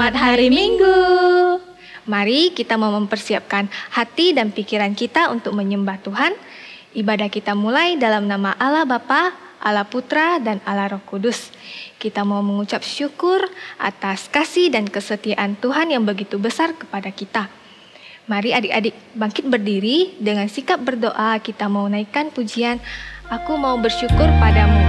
Selamat hari Minggu. Mari kita mau mempersiapkan hati dan pikiran kita untuk menyembah Tuhan. Ibadah kita mulai dalam nama Allah Bapa, Allah Putra, dan Allah Roh Kudus. Kita mau mengucap syukur atas kasih dan kesetiaan Tuhan yang begitu besar kepada kita. Mari adik-adik bangkit berdiri dengan sikap berdoa. Kita mau naikkan pujian, Aku mau bersyukur padamu.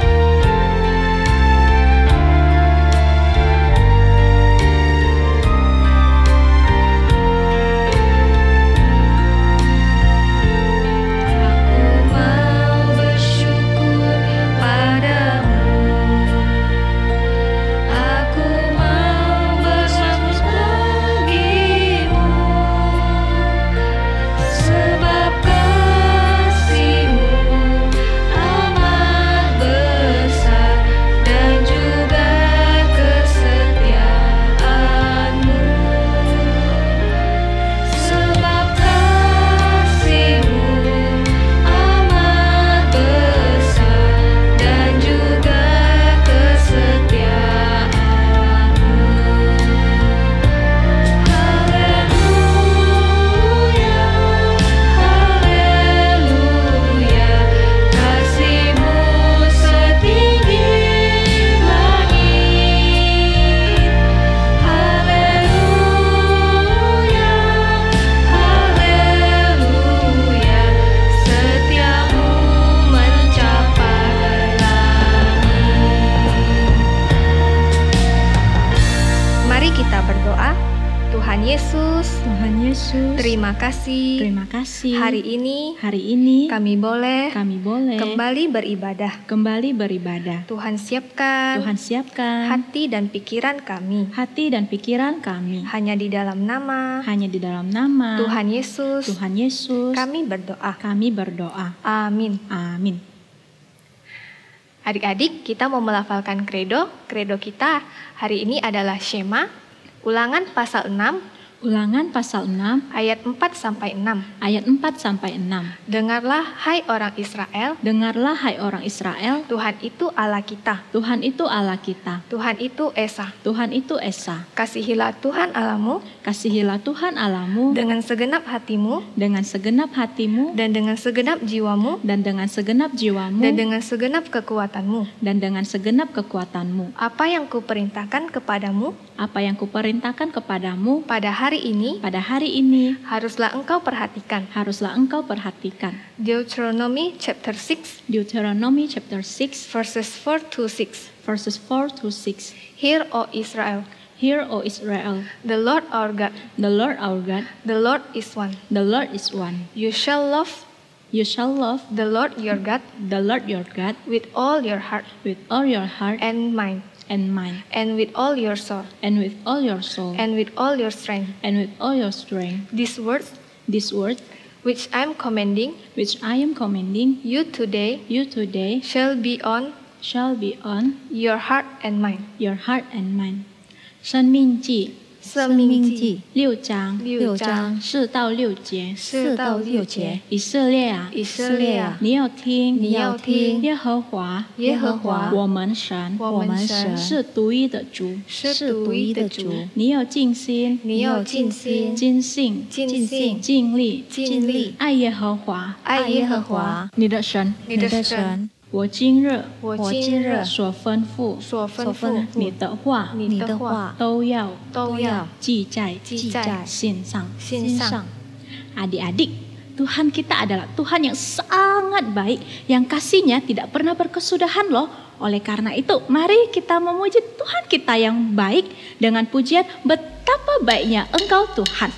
Terima kasih. Hari ini kami boleh kembali beribadah. Tuhan siapkan hati dan pikiran kami. Hanya di dalam nama Tuhan Yesus. Kami berdoa. Amin. Adik-adik, kita mau melafalkan kredo. Kredo kita hari ini adalah Shema, Ulangan pasal 6 ayat 4-6. Dengarlah hai orang Israel, Tuhan itu Allah kita. Tuhan itu Esa. Kasihilah Tuhan Allahmu dengan segenap hatimu dan dengan segenap jiwamu dan dengan segenap kekuatanmu. Apa yang kuperintahkan kepadamu pada hari ini haruslah engkau perhatikan. Deuteronomy chapter 6 verses 4-6. Hear, O Israel, the Lord our God, the Lord is one. You shall love the Lord your God with all your heart and mind, and with all your soul, and with all your strength. These words which I am commanding you today shall be on your heart and mind. 生命记 6 章4到6节。以色列啊，你要听耶和华我们神是独一的主。你要尽心尽性尽力爱耶和华你的神。我今日所吩咐你的话都要记在心上。Adik-adik, Tuhan kita adalah Tuhan yang sangat baik, yang kasih-Nya tidak pernah berkesudahan loh. Oleh karena itu, mari kita memuji Tuhan kita yang baik dengan pujian betapa baiknya Engkau Tuhan.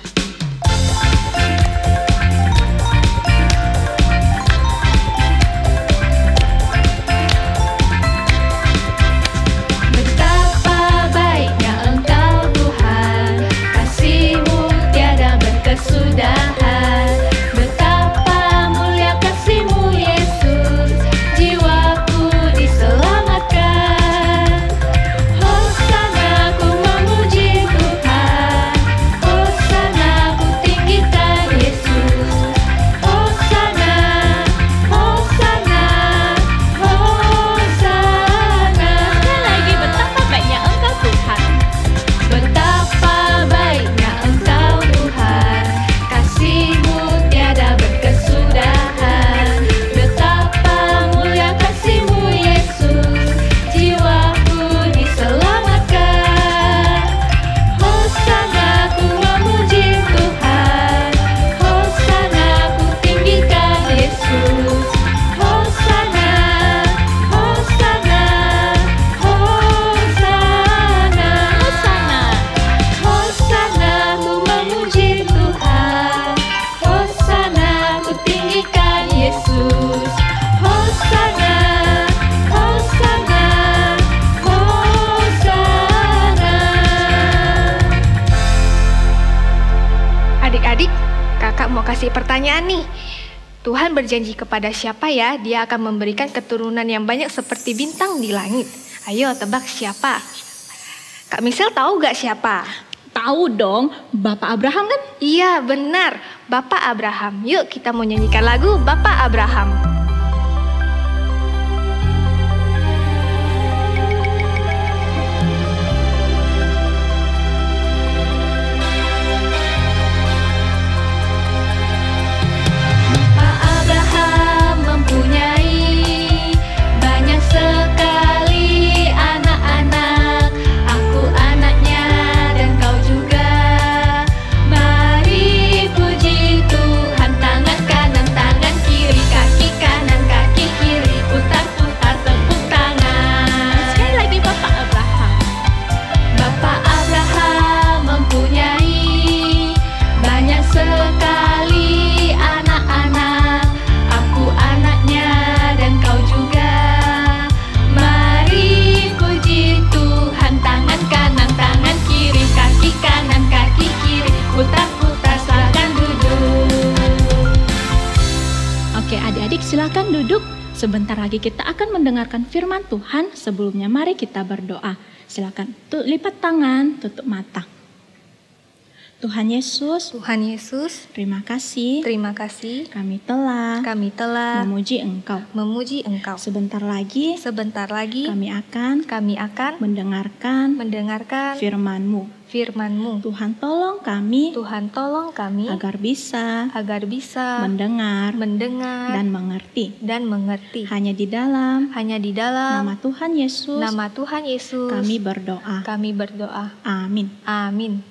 Betapa mulia kasih-Mu Yesus, jiwaku diselamatkan. Hosana ku memuji Tuhan, Hosana Adik-adik, kakak mau kasih pertanyaan nih. Tuhan berjanji kepada siapa ya? Dia akan memberikan keturunan yang banyak seperti bintang di langit. Ayo tebak siapa? Kak Michelle tahu gak siapa? Tahu dong, Bapak Abraham kan? Iya benar, Bapak Abraham. Yuk kita mau nyanyikan lagu Bapak Abraham. Silakan duduk. Sebentar lagi kita akan mendengarkan firman Tuhan. Sebelumnya mari kita berdoa. Silakan lipat tangan, tutup mata. Tuhan Yesus, terima kasih kami telah memuji Engkau. Sebentar lagi kami akan mendengarkan firman-Mu. Tuhan tolong kami agar bisa mendengar dan mengerti. Hanya di dalam nama Tuhan Yesus kami berdoa. Amin.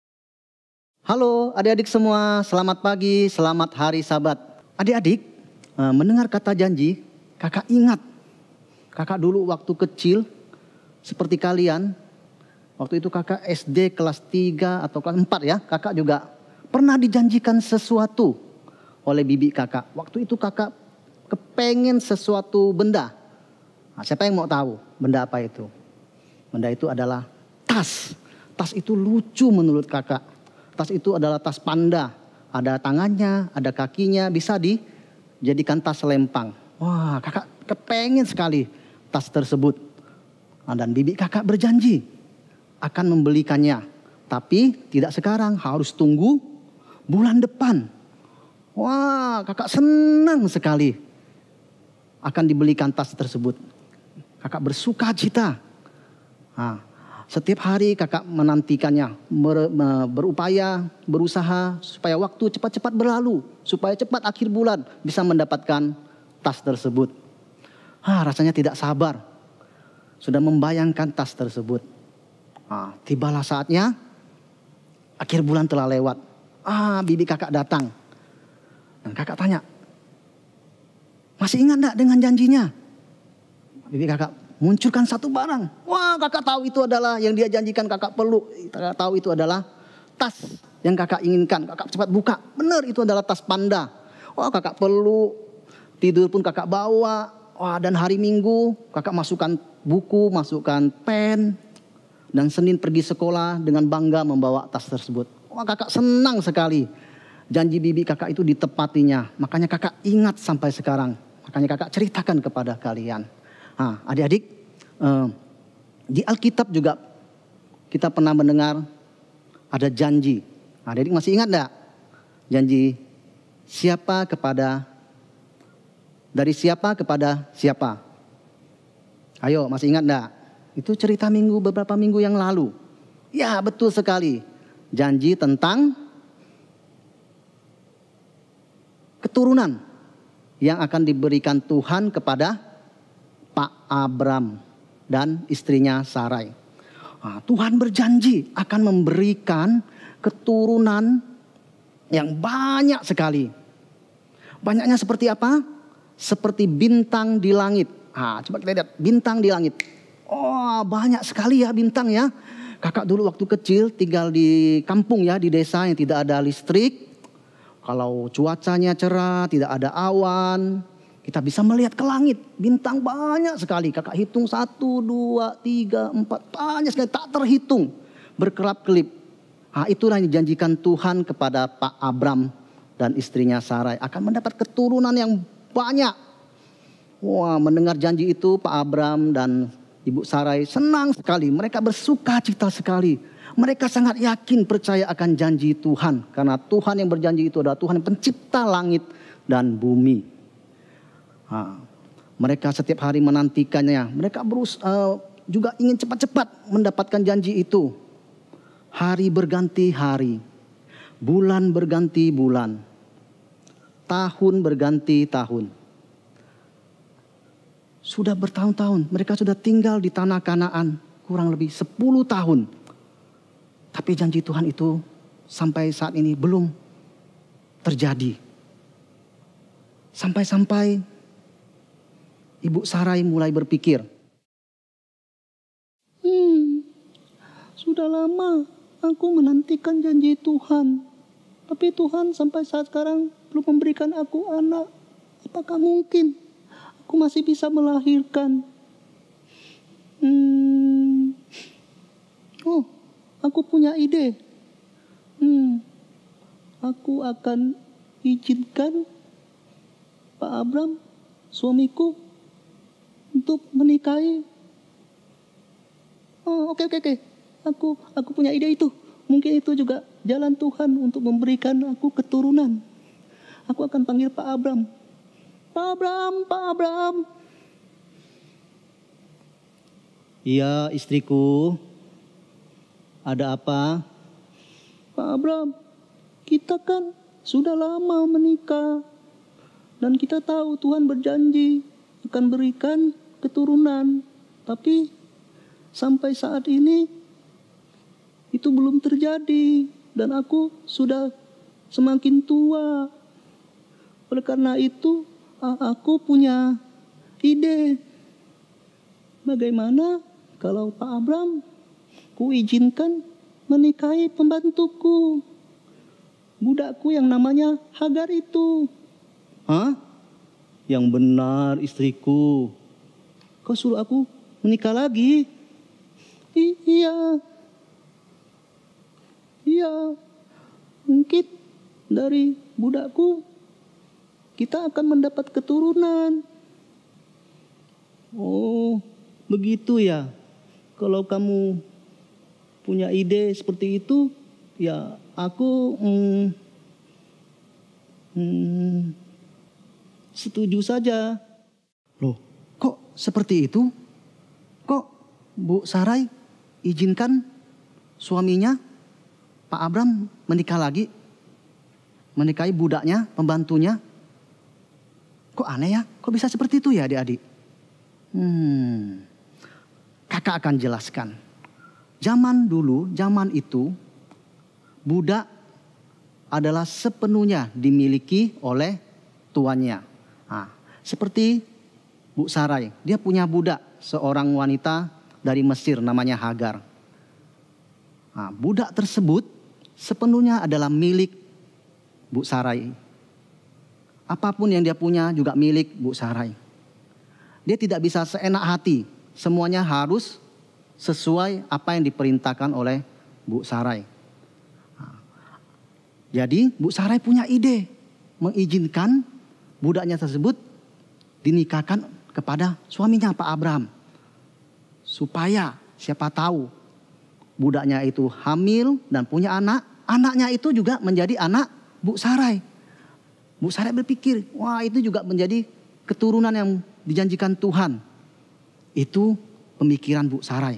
Halo adik-adik semua, selamat pagi, selamat hari Sabat. Adik-adik, mendengar kata janji, kakak ingat. Kakak dulu waktu kecil, seperti kalian, waktu itu kakak SD kelas 3 atau kelas 4 ya, kakak juga pernah dijanjikan sesuatu oleh bibi kakak. Waktu itu kakak kepengen sesuatu benda. Nah, siapa yang mau tahu benda apa itu? Benda itu adalah tas. Tas itu lucu menurut kakak. Tas itu adalah tas panda. Ada tangannya, ada kakinya, bisa dijadikan tas lempang. Wah, kakak kepengen sekali tas tersebut. Nah, dan bibi kakak berjanji akan membelikannya. Tapi tidak sekarang, harus tunggu bulan depan. Wah, kakak senang sekali akan dibelikan tas tersebut. Kakak bersuka cita. Nah, setiap hari kakak menantikannya, berupaya, berusaha supaya waktu cepat-cepat berlalu. Supaya cepat akhir bulan bisa mendapatkan tas tersebut. Rasanya tidak sabar. Sudah membayangkan tas tersebut. Tibalah saatnya, akhir bulan telah lewat. Bibi kakak datang. Dan kakak tanya, masih ingat enggak dengan janjinya? Bibi kakak munculkan satu barang. Wah, kakak tahu itu adalah yang dia janjikan kakak perlu. Kakak tahu itu adalah tas yang kakak inginkan. Kakak cepat buka. Benar, itu adalah tas panda. Wah, kakak perlu. Tidur pun kakak bawa. Wah, dan hari Minggu kakak masukkan buku, masukkan pen. Dan Senin pergi sekolah dengan bangga membawa tas tersebut. Wah, kakak senang sekali. Janji bibi kakak itu ditepatinya. Makanya kakak ingat sampai sekarang. Makanya kakak ceritakan kepada kalian. Adik-adik, di Alkitab juga kita pernah mendengar ada janji. Adik-adik masih ingat enggak? Janji dari siapa kepada siapa? Ayo, masih ingat enggak? Itu cerita beberapa minggu yang lalu. Ya, betul sekali. Janji tentang keturunan yang akan diberikan Tuhan kepada Pak Abram dan istrinya Sarai. Tuhan berjanji akan memberikan keturunan yang banyak sekali. Banyaknya seperti apa? Seperti bintang di langit. Coba kita lihat bintang di langit. Banyak sekali ya bintang ya. Kakak dulu waktu kecil tinggal di kampung ya, di desa yang tidak ada listrik. Kalau cuacanya cerah, tidak ada awan, kita bisa melihat ke langit, bintang banyak sekali. Kakak hitung 1, 2, 3, 4, banyak sekali, tak terhitung. Berkelap-kelip. Itulah yang dijanjikan Tuhan kepada Pak Abram dan istrinya Sarai. Akan mendapat keturunan yang banyak. Wah, mendengar janji itu Pak Abram dan Ibu Sarai senang sekali. Mereka bersuka cita sekali. Mereka sangat yakin percaya akan janji Tuhan. Karena Tuhan yang berjanji itu adalah Tuhan yang pencipta langit dan bumi. Mereka setiap hari menantikannya. Mereka juga ingin cepat-cepat mendapatkan janji itu. Hari berganti hari, bulan berganti bulan, tahun berganti tahun. Sudah bertahun-tahun mereka sudah tinggal di tanah Kanaan kurang lebih 10 tahun. Tapi janji Tuhan itu sampai saat ini belum terjadi. Sampai-sampai Ibu Sarai mulai berpikir, sudah lama aku menantikan janji Tuhan. Tapi Tuhan sampai saat sekarang belum memberikan aku anak. Apakah mungkin aku masih bisa melahirkan? Aku punya ide. Aku akan izinkan Pak Abram, suamiku, untuk menikahi. Oke. Aku punya ide itu. Mungkin itu juga jalan Tuhan untuk memberikan aku keturunan. Aku akan panggil Pak Abram. Pak Abram. Iya, istriku. Ada apa? Pak Abram, kita kan sudah lama menikah. Dan kita tahu Tuhan berjanji akan berikan keturunan. Tapi sampai saat ini itu belum terjadi. Dan aku sudah semakin tua. Oleh karena itu aku punya ide. Bagaimana kalau Pak Abram ku izinkan menikahi pembantuku, budakku yang namanya Hagar itu. Yang benar istriku. Kau suruh aku menikah lagi? Iya. Mungkin dari budakku kita akan mendapat keturunan. Oh, begitu ya. Kalau kamu punya ide seperti itu, ya aku setuju saja. Loh, kok seperti itu? Kok Bu Sarai izinkan suaminya Pak Abram menikah lagi? Menikahi budaknya, pembantunya? Kok aneh ya? Kok bisa seperti itu ya adik-adik? Kakak akan jelaskan. Zaman dulu, zaman itu, budak adalah sepenuhnya dimiliki oleh tuannya. Seperti Bu Sarai, dia punya budak, seorang wanita dari Mesir namanya Hagar. Budak tersebut sepenuhnya adalah milik Bu Sarai. Apapun yang dia punya juga milik Bu Sarai. Dia tidak bisa seenak hati, semuanya harus sesuai apa yang diperintahkan oleh Bu Sarai. Jadi Bu Sarai punya ide mengizinkan budaknya tersebut dinikahkan kepada suaminya Pak Abram. Supaya siapa tahu budaknya itu hamil dan punya anak. Anaknya itu juga menjadi anak Bu Sarai. Bu Sarai berpikir, wah itu juga menjadi keturunan yang dijanjikan Tuhan. Itu pemikiran Bu Sarai.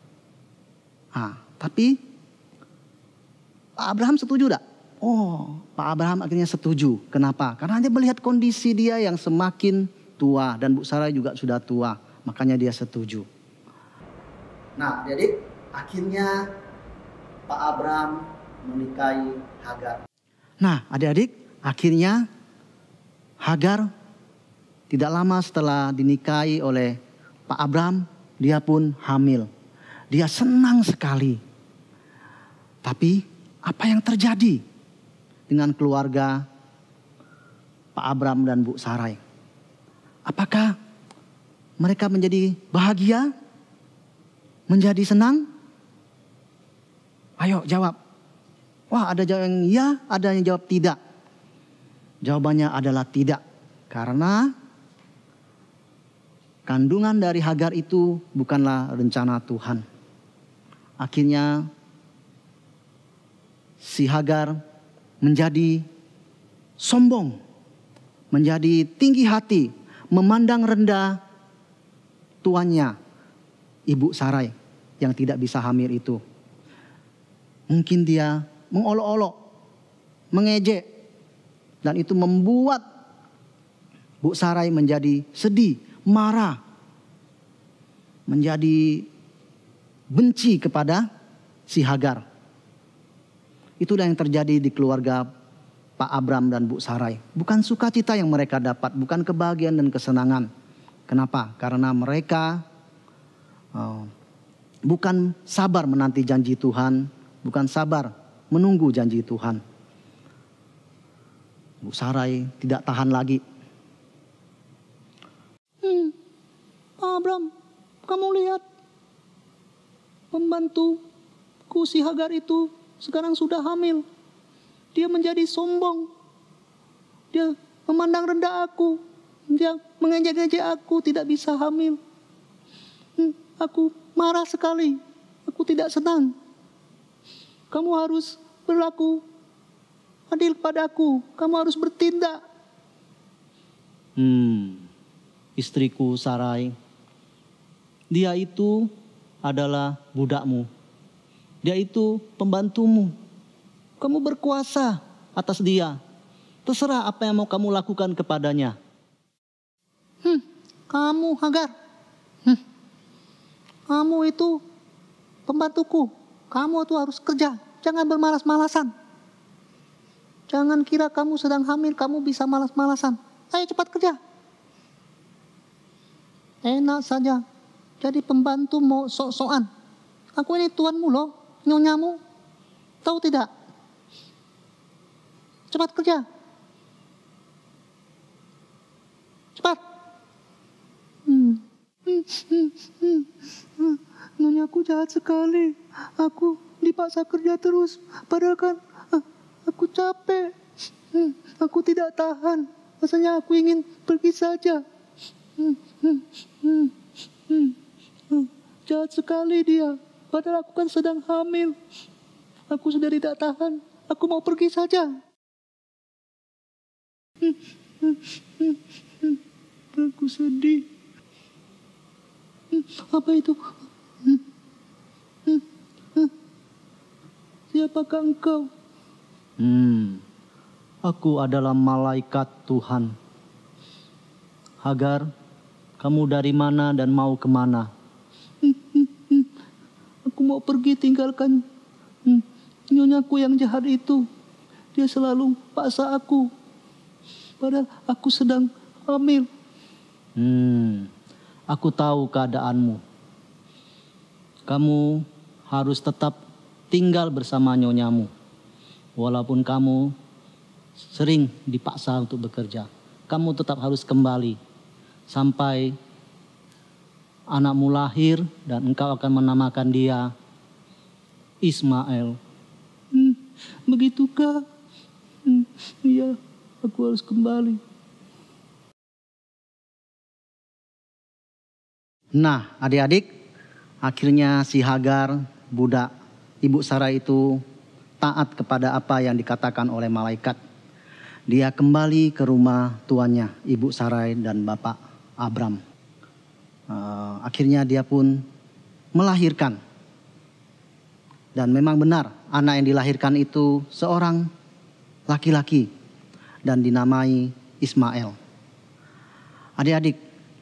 Tapi Pak Abraham setuju tak? Pak Abraham akhirnya setuju. Kenapa? Karena dia melihat kondisi dia yang semakin tua. Dan Bu Sarai juga sudah tua. Makanya dia setuju. Nah, jadi akhirnya Pak Abraham menikahi Hagar. Nah, adik-adik, akhirnya Hagar tidak lama setelah dinikahi oleh Pak Abraham, dia pun hamil. Dia senang sekali. Tapi apa yang terjadi dengan keluarga Pak Abraham dan Bu Sarai? Apakah mereka menjadi bahagia? Menjadi senang? Ayo jawab. Wah, ada jawab yang ya, ada yang jawab tidak. Jawabannya adalah tidak. Karena kandungan dari Hagar itu bukanlah rencana Tuhan. Akhirnya si Hagar menjadi sombong, menjadi tinggi hati, memandang rendah tuannya, Ibu Sarai yang tidak bisa hamil itu. Mungkin dia mengolok-olok, mengejek, dan itu membuat Bu Sarai menjadi sedih, marah, menjadi benci kepada si Hagar. Itulah yang terjadi di keluarga Pak Abram dan Bu Sarai. Bukan sukacita yang mereka dapat, bukan kebahagiaan dan kesenangan. Kenapa? Karena mereka bukan sabar menanti janji Tuhan, bukan sabar menunggu janji Tuhan. Bu Sarai tidak tahan lagi. Pak Abram, kamu lihat pembantuku si Hagar itu sekarang sudah hamil. Dia menjadi sombong. Dia memandang rendah aku. Dia mengejek-ejek aku tidak bisa hamil. Aku marah sekali. Aku tidak senang. Kamu harus berlaku adil padaku. Kamu harus bertindak. Istriku Sarai, dia itu adalah budakmu. Dia itu pembantumu. Kamu berkuasa atas dia. Terserah apa yang mau kamu lakukan kepadanya. Kamu Hagar. Kamu itu pembantuku. Kamu tuh harus kerja. Jangan bermalas-malasan. Jangan kira kamu sedang hamil, kamu bisa malas-malasan. Ayo cepat kerja. Enak saja. Jadi pembantu mau sok-sokan. Aku ini tuanmu loh, nyonyamu. Tahu tidak? Cepat kerja. Cepat. Nonyaku jahat sekali. Aku dipaksa kerja terus. Padahal kan aku capek. Aku tidak tahan. Rasanya aku ingin pergi saja. Jahat sekali dia. Padahal aku kan sedang hamil. Aku sudah tidak tahan. Aku mau pergi saja. Aku sedih. Apa itu? Siapakah engkau? Aku adalah malaikat Tuhan. Hagar, kamu dari mana dan mau kemana? Aku mau pergi tinggalkan nyonyaku yang jahat itu. Dia selalu paksa aku. Padahal aku sedang hamil. Aku tahu keadaanmu. Kamu harus tetap tinggal bersama nyonyamu. Walaupun kamu sering dipaksa untuk bekerja. Kamu tetap harus kembali. Sampai anakmu lahir dan engkau akan menamakan dia Ismail. Begitukah? Iya, aku harus kembali. Nah, adik-adik, akhirnya si Hagar, budak Ibu Sarai itu taat kepada apa yang dikatakan oleh malaikat. Dia kembali ke rumah tuannya, Ibu Sarai dan Bapak Abram. Akhirnya dia pun melahirkan. Dan memang benar, anak yang dilahirkan itu seorang laki-laki dan dinamai Ismail. Adik-adik,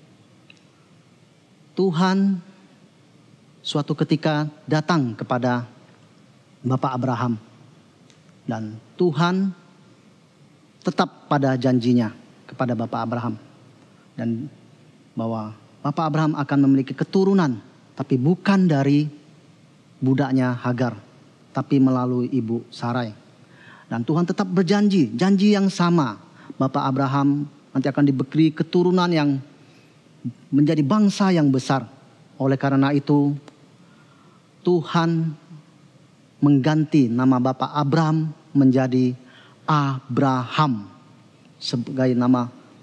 Tuhan suatu ketika datang kepada Bapak Abraham. Dan Tuhan tetap pada janjinya kepada Bapak Abraham. Dan bahwa Bapak Abraham akan memiliki keturunan. Tapi bukan dari budaknya Hagar. Tapi melalui Ibu Sarai. Dan Tuhan tetap berjanji. Janji yang sama. Bapak Abraham nanti akan diberi keturunan yang menjadi bangsa yang besar. Oleh karena itu Tuhan mengganti nama Bapak Abraham menjadi Abraham sebagai nama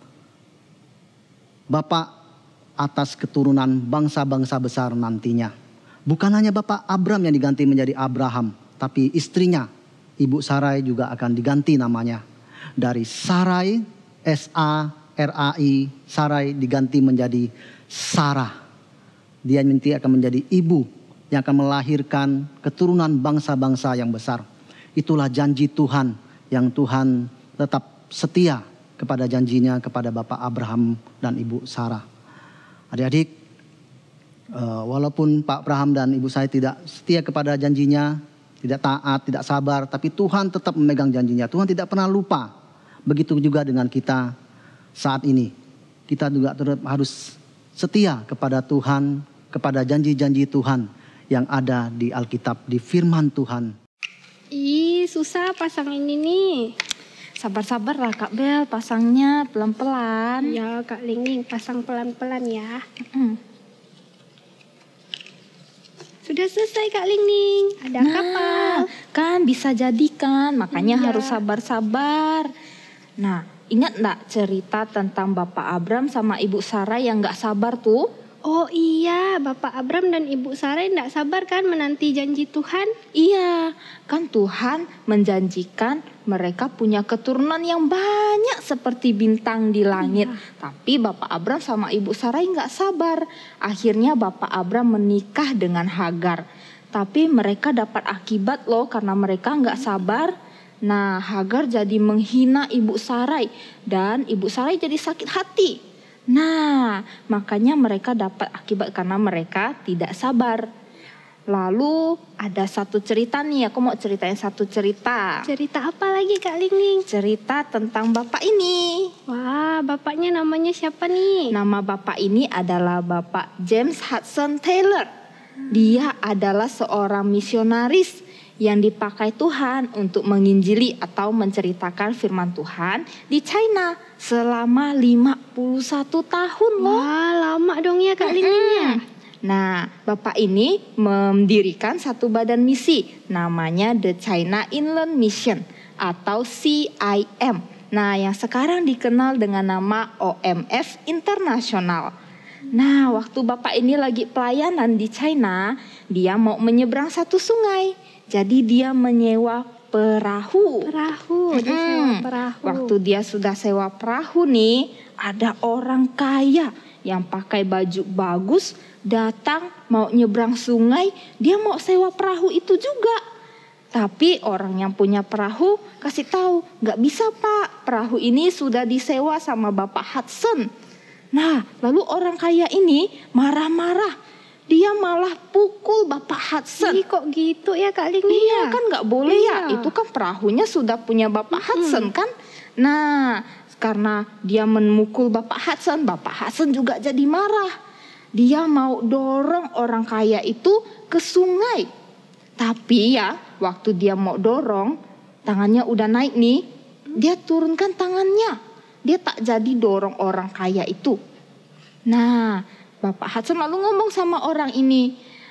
Bapak atas keturunan bangsa-bangsa besar nantinya. Bukan hanya Bapak Abraham yang diganti menjadi Abraham, tapi istrinya, Ibu Sarai juga akan diganti namanya. Dari Sarai, S-A-R-A-I, Sarai diganti menjadi Sarah. Dia nanti akan menjadi ibu yang akan melahirkan keturunan bangsa-bangsa yang besar. Itulah janji Tuhan yang Tuhan tetap setia kepada janjinya kepada Bapak Abraham dan Ibu Sarah. Adik-adik, walaupun Pak Abraham dan Ibu Sarai tidak setia kepada janjinya, tidak taat, tidak sabar, tapi Tuhan tetap memegang janjinya. Tuhan tidak pernah lupa. Begitu juga dengan kita saat ini. Kita juga tetap harus setia kepada Tuhan, kepada janji-janji Tuhan yang ada di Alkitab, di firman Tuhan. Ih, susah pasang ini nih. Sabar-sabar lah Kak Bel, pasangnya pelan-pelan. Ya Kak Lingling, pasang pelan-pelan ya. Sudah selesai Kak Lingling, ada kapal. Kan bisa jadikan, makanya Iya. harus sabar-sabar. Nah, ingat enggak cerita tentang Bapak Abraham sama Ibu Sarah yang gak sabar tuh? Oh iya, Bapak Abraham dan Ibu Sarai tidak sabar kan menanti janji Tuhan? Iya, kan Tuhan menjanjikan mereka punya keturunan yang banyak seperti bintang di langit. Tapi Bapak Abraham sama Ibu Sarai nggak sabar. Akhirnya Bapak Abraham menikah dengan Hagar. Tapi mereka dapat akibat loh karena mereka nggak sabar. Nah, Hagar jadi menghina Ibu Sarai dan Ibu Sarai jadi sakit hati. Nah, makanya mereka dapat akibat karena mereka tidak sabar. Lalu ada satu cerita nih, aku mau ceritain satu cerita. Cerita apa lagi Kak Lingling? Cerita tentang bapak ini. Wah, bapaknya namanya siapa nih? Nama bapak ini adalah Bapak James Hudson Taylor. Dia adalah seorang misionaris yang dipakai Tuhan untuk menginjili atau menceritakan firman Tuhan di China selama 51 tahun loh. Wah, lama dong ya Kak Lingling. Nah, Bapak ini mendirikan satu badan misi namanya The China Inland Mission atau CIM. Nah, yang sekarang dikenal dengan nama OMF Internasional. Nah, waktu Bapak ini lagi pelayanan di China, dia mau menyeberang satu sungai. Jadi dia menyewa perahu. Dia sewa perahu. Waktu dia sudah sewa perahu nih, ada orang kaya yang pakai baju bagus datang mau nyebrang sungai, dia mau sewa perahu itu juga. Tapi orang yang punya perahu kasih tahu, nggak bisa Pak, perahu ini sudah disewa sama Bapak Hudson. Nah, lalu orang kaya ini marah-marah. Dia malah pukul Bapak Hudson. Ih, kok gitu ya Kak Lingling? Iya kan nggak boleh ya, itu kan perahunya sudah punya Bapak Hudson kan. Nah, karena dia memukul Bapak Hudson juga jadi marah. Dia mau dorong orang kaya itu ke sungai. Tapi ya, waktu dia mau dorong, tangannya udah naik nih, dia turunkan tangannya. Dia tak jadi dorong orang kaya itu. Nah, Bapak Hudson lalu ngomong sama orang ini,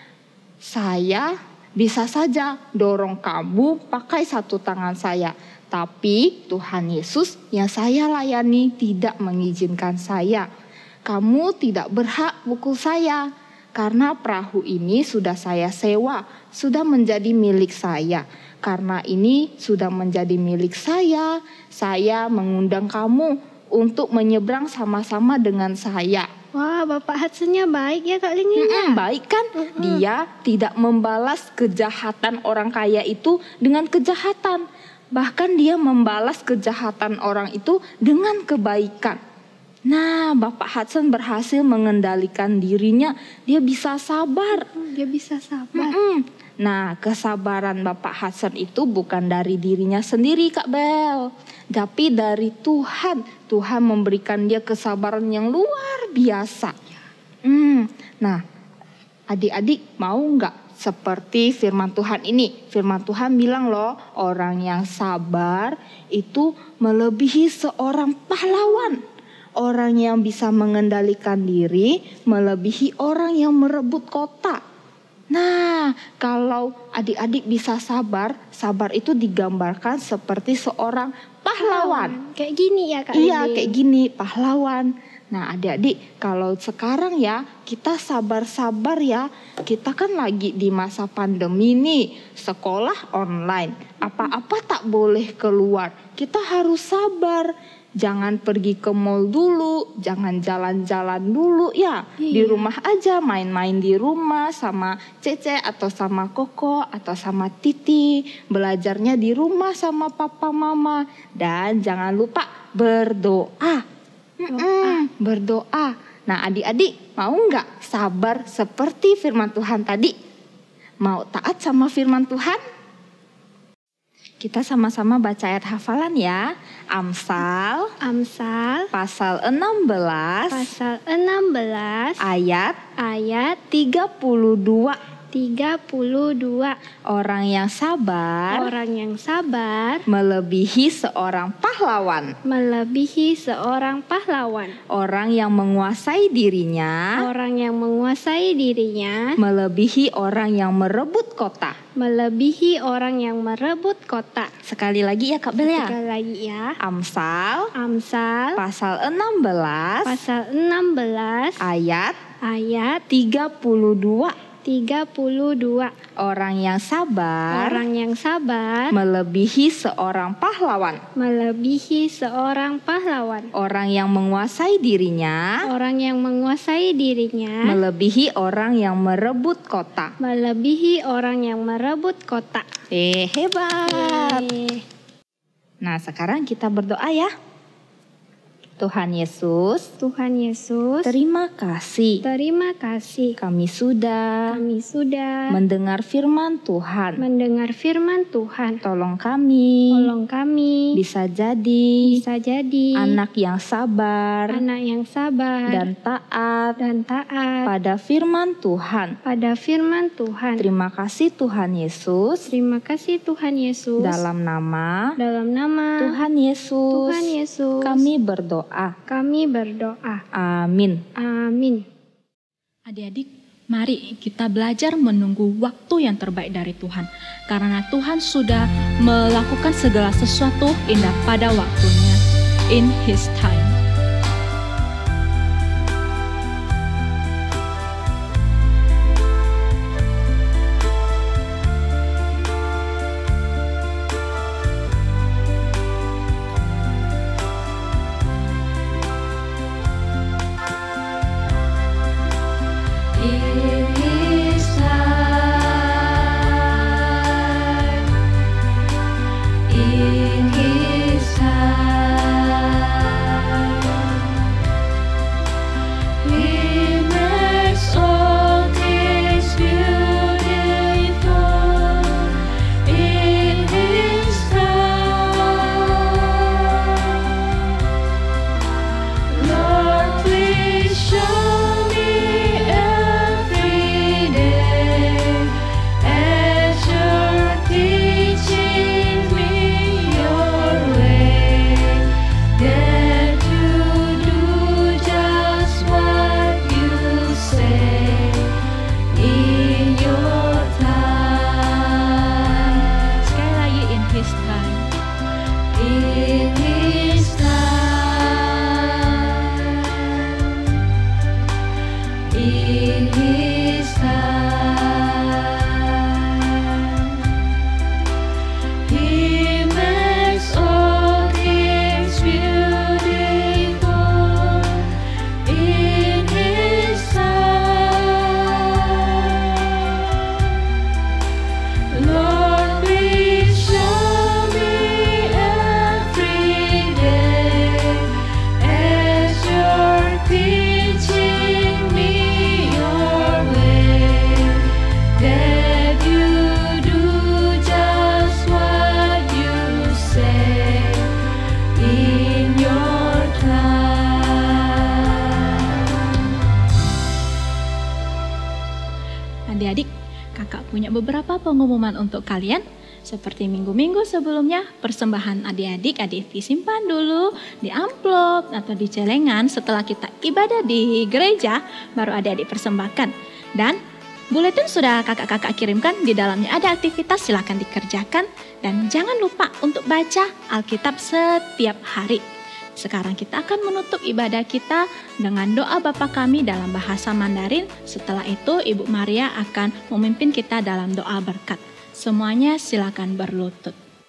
saya bisa saja dorong kamu pakai satu tangan saya. Tapi Tuhan Yesus yang saya layani tidak mengizinkan saya. Kamu tidak berhak pukul saya. Karena perahu ini sudah saya sewa, sudah menjadi milik saya. Karena ini sudah menjadi milik saya mengundang kamu untuk menyeberang sama-sama dengan saya. Wah, Bapak Hudsonnya baik ya Kak Lingling. Baik kan? Dia tidak membalas kejahatan orang kaya itu dengan kejahatan. Bahkan dia membalas kejahatan orang itu dengan kebaikan. Nah, Bapak Hudson berhasil mengendalikan dirinya. Dia bisa sabar. Dia bisa sabar. Nah, kesabaran Bapak Hudson itu bukan dari dirinya sendiri Kak Bel, tapi dari Tuhan. Tuhan memberikan dia kesabaran yang luar biasa. Nah, adik-adik mau nggak seperti firman Tuhan ini? Firman Tuhan bilang loh, orang yang sabar itu melebihi seorang pahlawan. Orang yang bisa mengendalikan diri melebihi orang yang merebut kota. Nah, kalau adik-adik bisa sabar, sabar itu digambarkan seperti seorang pahlawan. Kayak gini ya Kak. Iya, kayak gini, pahlawan. Nah, adik-adik, kalau sekarang ya, kita sabar-sabar ya. Kita kan lagi di masa pandemi nih, sekolah online. Apa-apa tak boleh keluar. Kita harus sabar. Jangan pergi ke mall dulu, jangan jalan-jalan dulu ya. Di rumah aja, main-main di rumah sama Cece atau sama Koko atau sama Titi. Belajarnya di rumah sama papa mama. Dan jangan lupa berdoa. Berdoa. Nah, adik-adik mau nggak sabar seperti firman Tuhan tadi? Mau taat sama firman Tuhan? Kita sama-sama baca ayat hafalan ya. Amsal pasal 16 ayat 32. Orang yang sabar melebihi seorang pahlawan. Orang yang menguasai dirinya melebihi orang yang merebut kota. Sekali lagi ya Kak Bel ya. Amsal pasal 16 ayat 32. Orang yang sabar melebihi seorang pahlawan. Orang yang menguasai dirinya melebihi orang yang merebut kota. Hebat. Nah, sekarang kita berdoa ya. Tuhan Yesus, terima kasih. Kami sudah mendengar firman Tuhan. Tolong kami bisa jadi anak yang sabar dan taat pada firman Tuhan. Terima kasih Tuhan Yesus. Dalam nama Tuhan Yesus, kami berdoa. Amin. Adik-adik, mari kita belajar menunggu waktu yang terbaik dari Tuhan. Karena Tuhan sudah melakukan segala sesuatu indah pada waktunya. In His time. Adik-adik, kakak punya beberapa pengumuman untuk kalian. Seperti minggu-minggu sebelumnya, persembahan adik-adik simpan dulu di amplop atau di celengan. Setelah kita ibadah di gereja, baru adik-adik persembahkan. Dan Buletin sudah kakak-kakak kirimkan, di dalamnya ada aktivitas, silakan dikerjakan. Dan jangan lupa untuk baca Alkitab setiap hari. Sekarang kita akan menutup ibadah kita dengan doa Bapa kami dalam bahasa Mandarin. Setelah itu Ibu Maria akan memimpin kita dalam doa berkat. Semuanya silakan berlutut.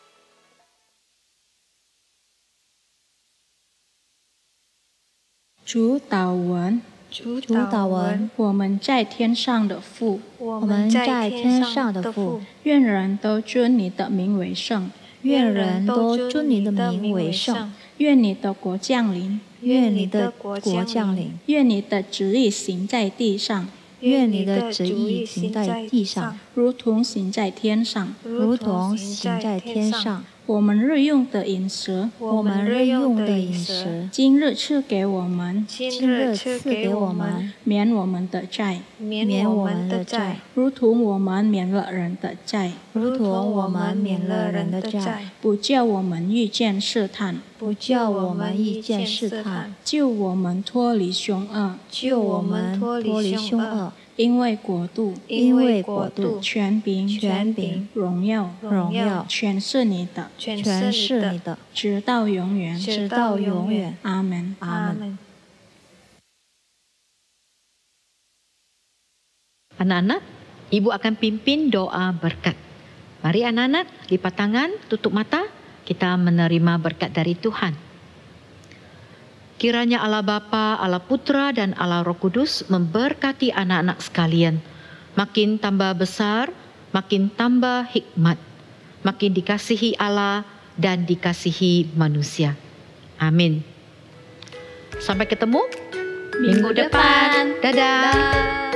主祷文，我们在天上的父，愿人都尊你的名为圣，愿你的国降临，愿你的旨意行在地上，如同行在天上。我们日用的饮食，今日赐给我们，免我们的债，如同我们免了人的债，不叫我们遇见试探，救我们脱离凶恶，因为国度、权柄、荣耀，全是你的，直到永远。阿门。 Anak-anak, Ibu akan pimpin doa berkat. Mari anak-anak, lipat tangan, tutup mata, kita menerima berkat dari Tuhan. Kiranya Allah Bapa, Allah Putra, dan Allah Roh Kudus memberkati anak-anak sekalian. Makin tambah besar, makin tambah hikmat, makin dikasihi Allah dan dikasihi manusia. Amin. Sampai ketemu minggu depan. Dadah.